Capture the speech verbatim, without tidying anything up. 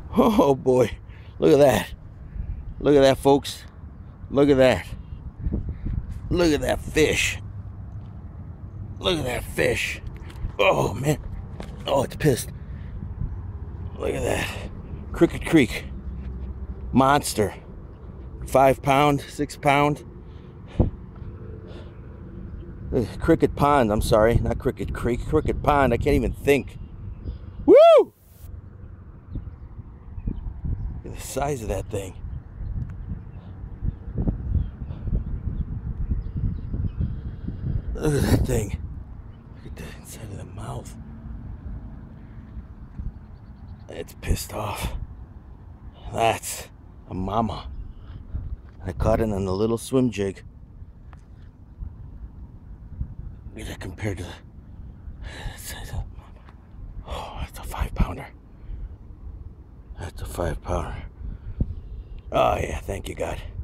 Oh boy, look at that. Look at that, folks. Look at that. Look at that fish. Look at that fish. Oh man. Oh, it's pissed. Look at that. Crooked Creek. Monster. Five pound, six pound. Cricket Pond, I'm sorry. Not Crooked Creek. Crooked Pond. I can't even think. Woo! Look at the size of that thing. Look at that thing. Look at the inside of the mouth. It's pissed off. That's a mama. I caught it on a little swim jig. Look at that compared to the size of, oh, that's a five pounder. That's a five pounder. Oh yeah, thank you, God.